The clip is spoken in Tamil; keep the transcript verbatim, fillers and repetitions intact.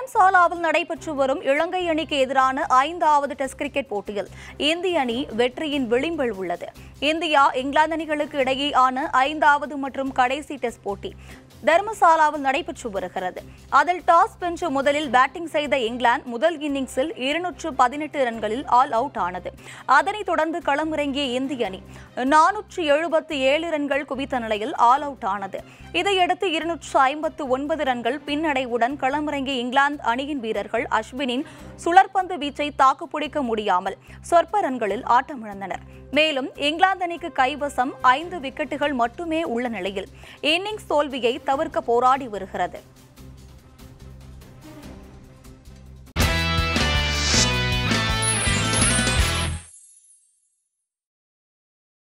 தரம்சாலாவில் நடைபெற்று வரும் இலங்கை அணிக்கு எதிரான ஐந்தாவது டெஸ்ட் கிரிக்கெட் போட்டியில் இந்திய அணி வெற்றியின் விளிம்பில் உள்ளது. இந்தியா இங்கிலாந்து அணிகளுக்கு இடையேயான ஐந்தாவது மற்றும் கடைசி டெஸ்ட் போட்டி தர்மசாலாவில் நடைபெற்று வருகிறது. அதில் டாஸ் வென்று முதலில் பேட்டிங் செய்த இங்கிலாந்து முதல் இன்னிங்ஸில் இருநூற்று பதினெட்டு ரன்களில் ஆல் அவுட் ஆனது. அதனைத் தொடர்ந்து களமிறங்கிய இந்திய அணி நானூற்று எழுபத்தி ஏழு ரன்கள் குவித்த நிலையில் ஆல் அவுட் ஆனது. இதையடுத்து இருநூற்று ஐம்பத்து ஒன்பது ரன்கள் பின்னடைவுடன் களமிறங்கிய இங்கிலாந்து அணியின் வீரர்கள் அஸ்வினின் சுழற்பந்து வீச்சை தாக்குப்பிடிக்க முடியாமல் சொற்ப ரன்களில் ஆட்டமிழந்தனர். மேலும் இங்கிலாந்து அணிக்கு கைவசம் ஐந்து விக்கெட்டுகள் மட்டுமே உள்ள நிலையில் இன்னிங்ஸ் தோல்வியை தவிர்க்க போராடி வருகிறது.